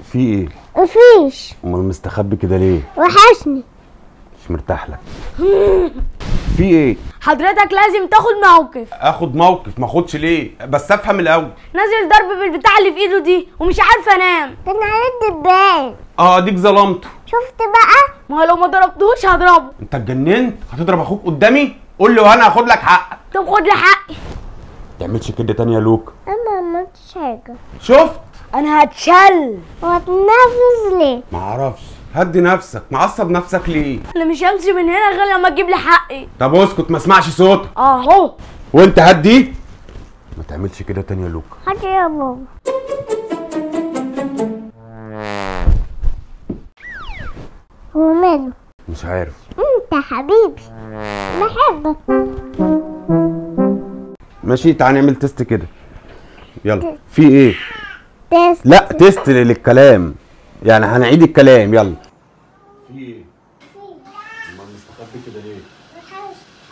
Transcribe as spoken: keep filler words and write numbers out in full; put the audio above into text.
في ايه؟ مفيش. امال مستخبي كده ليه؟ وحشني. مش مرتاح لك. في ايه؟ حضرتك لازم تاخد موقف. اخد موقف؟ ما اخدش ليه؟ بس افهم الاول. نازل ضرب بالبتاع اللي في ايده دي ومش عارفه انام. كان عليه الدبان. اه اديك ظلمته. شفت بقى؟ ما هو لو ما ضربتهوش هضربه. انت اتجننت؟ هتضرب اخوك قدامي؟ قول لي وانا هاخد لك حقك. طب خد لي حقي. ما تعملش كده تاني يا لوكا. انا ما عملتش حاجه. شفت؟ انا هتشل. وهتنفذ ليه؟ ما اعرفش. هدي نفسك، معصب نفسك ليه؟ انا مش همشي من هنا غير لما تجيب لي حقي. طب اسكت ما اسمعش صوتك. اهو. وانت هدي. ما تعملش كده تاني يا لوكا. حاجه يا بابا. هو ماله؟ مش عارف. انت حبيبي بحبك. ماشي تعال نعمل تيست كده. يلا في ايه؟ تيست. لا تيست للكلام، يعني هنعيد الكلام. يلا في ايه؟ امال مستخبي كده ليه؟